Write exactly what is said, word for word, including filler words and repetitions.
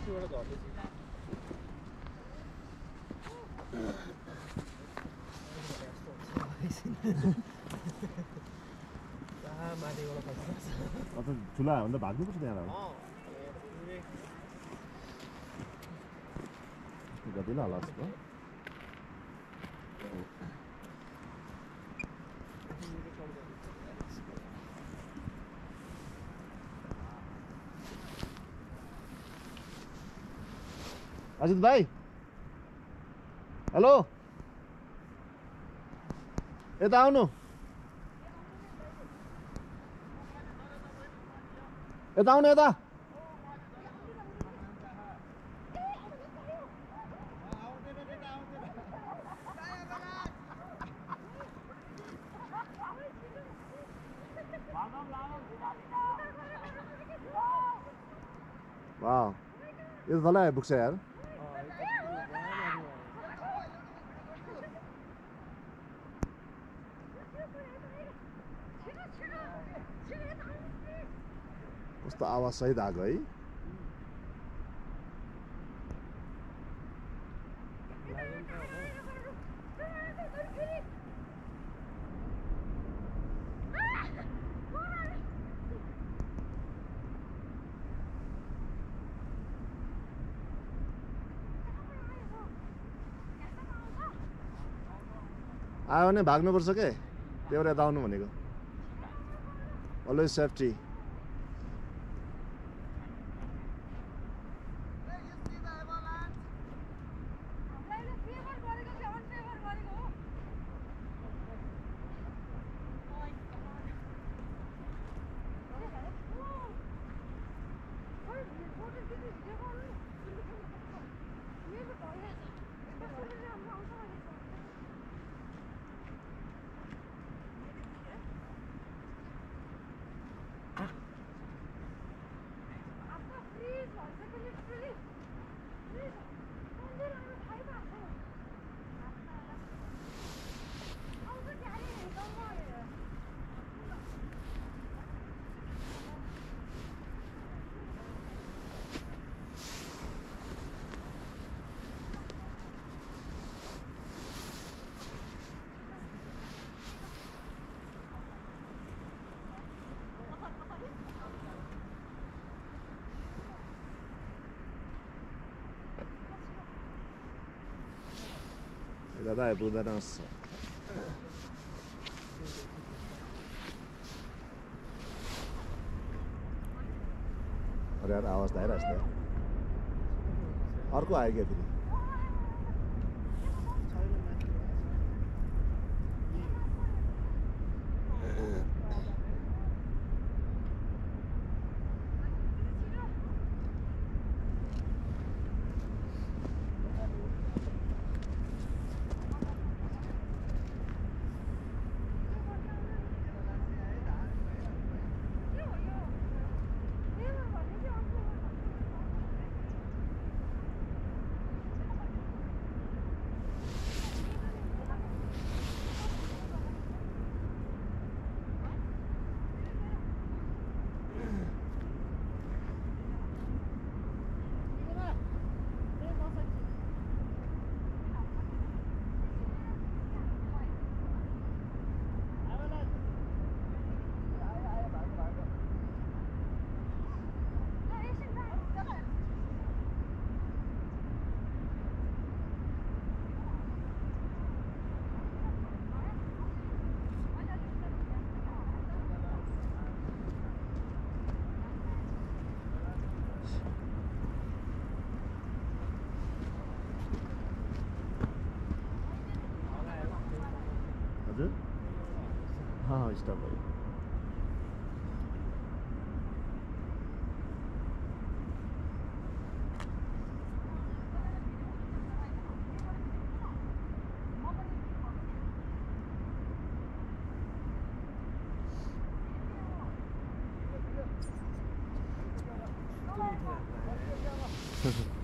माथिबाट झर्दैछ ठुला हो भने त भाग्नुपर्छ त्यहाँबाट गतिलो होला जस्तो अजित भाइ हेलो यता आउनु यता आउनु यता वाह ये तो थला आइपुग्छ यार कस्तो आवाज सहित आएको है आयो भने भाग्नुपर्छ के त्यही भएर यता आउनु भनेको always safety Daí, Buda dança. अरे यार आवाज आइरहेको छ अर्को आयो क्या फेरि हाँ स्टॉप है Thank you.